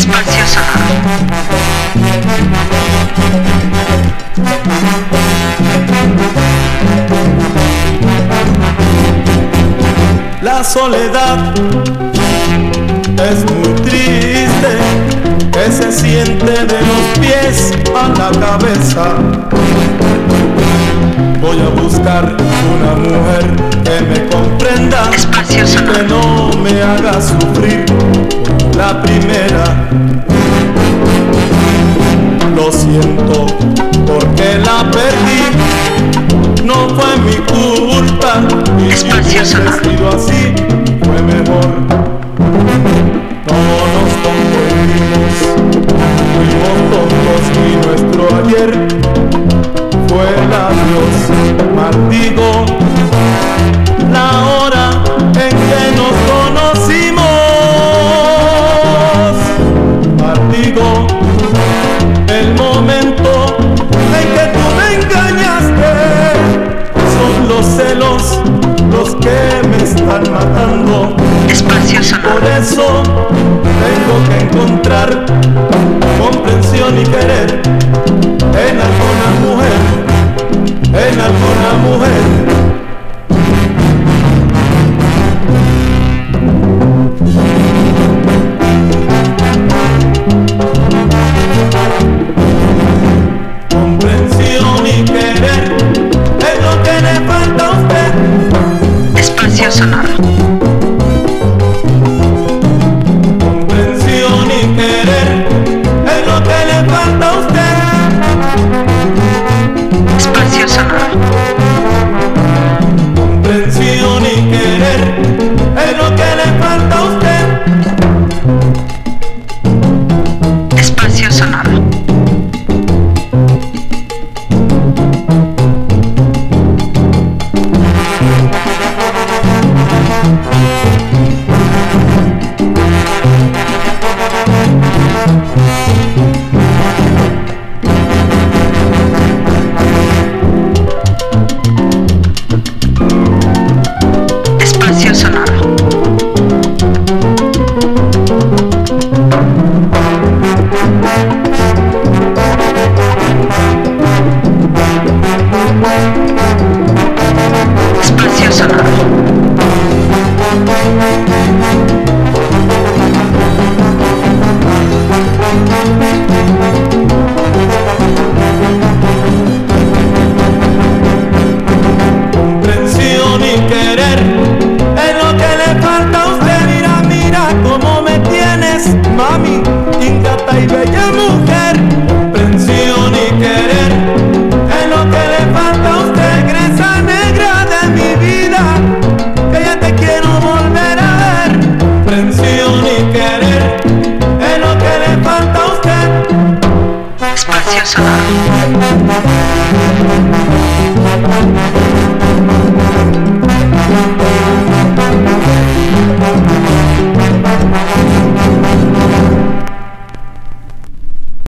Espacio sonoro. La soledad es muy triste, que se siente de los pies a la cabeza. Voy a buscar una mujer que me comprenda, Espacio sonoro. que no me haga sufrir la primera. Lo siento porque la perdí, no fue mi culpa, y si Espacio hubiese sonoro. sido así fue mejor. No nos confundimos, fuimos tontos y nuestro ayer fue el adiós. Maldigo la hora en que nos conocimos, maldigo el momento en que tú me engañaste. Son los celos los que me están matando. Espacio sonoro. Por eso tengo que encontrar comprensión y querer en alguna mujer, en alguna mujer. Comprensión y querer es lo que le falta a usted. Espacio sonoro. Comprensión y querer es lo que le falta a usted. Espacio sonoro. Comprensión y querer es lo que le falta a usted. Espacio sonoro. Espacio sonoro. Espacio sonoro. Comprensión y querer es lo que le falta a usted. Mira, mira cómo me tienes, mami, ingrata y bella mujer. Comprensión y querer es lo que le falta a usted. Gresa negra de mi vida, que ya te quiero volver a ver. Comprensión y querer es lo que le falta a usted. Espacio sonoro.